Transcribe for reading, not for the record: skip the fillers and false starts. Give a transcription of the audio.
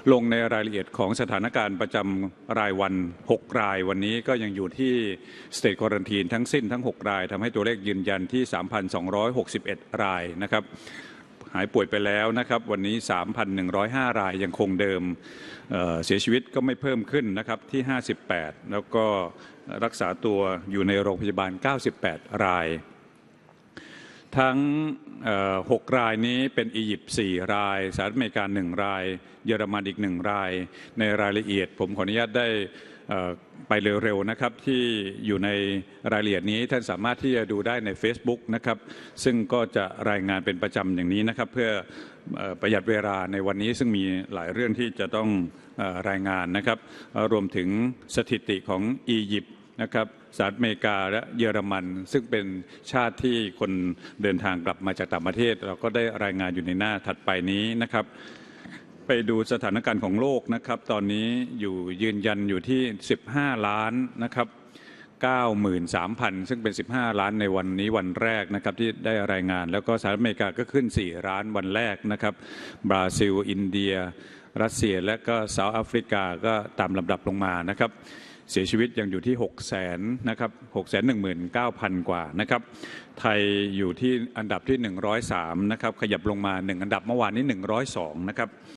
ลงในรายละเอียดของสถานการณ์ประจำรายวัน6รายวันนี้ก็ยังอยู่ที่ State Quarantine ทั้งสิ้นทั้ง6รายทำให้ตัวเลขยืนยันที่ 3,261 รายนะครับหายป่วยไปแล้วนะครับวันนี้ 3,105 รายยังคงเดิมเสียชีวิตก็ไม่เพิ่มขึ้นนะครับที่58แล้วก็รักษาตัวอยู่ในโรงพยาบาล98รายทั้ง6รายนี้เป็นอียิปต์4รายสหรัฐอเมริกา1รายเยอรมันอีก1รายในรายละเอียดผมขออนุญาตได้ไปเร็วๆนะครับที่อยู่ในรายละเอียดนี้ท่านสามารถที่จะดูได้ใน Facebook นะครับซึ่งก็จะรายงานเป็นประจำอย่างนี้นะครับเพื่อประหยัดเวลาในวันนี้ซึ่งมีหลายเรื่องที่จะต้องรายงานนะครับรวมถึงสถิติของอียิปต์นะครับสหรัฐอเมริกาและเยอรมันซึ่งเป็นชาติที่คนเดินทางกลับมาจากต่างประเทศเราก็ได้รายงานอยู่ในหน้าถัดไปนี้นะครับไปดูสถานการณ์ของโลกนะครับตอนนี้ยืนยันอยู่ที่15ล้านนะครับ93,000ซึ่งเป็น15ล้านในวันนี้วันแรกนะครับที่ได้รายงานแล้วก็สหรัฐอเมริกาก็ขึ้น4ล้านวันแรกนะครับบราซิลอินเดียรัสเซียและก็เซาท์แอฟริกาก็ตามลำดับลงมานะครับเสียชีวิตยังอยู่ที่600,000นะครับ619,000 กว่านะครับไทยอยู่ที่อันดับที่103นะครับขยับลงมา1อันดับเมื่อวานนี้102นะครับ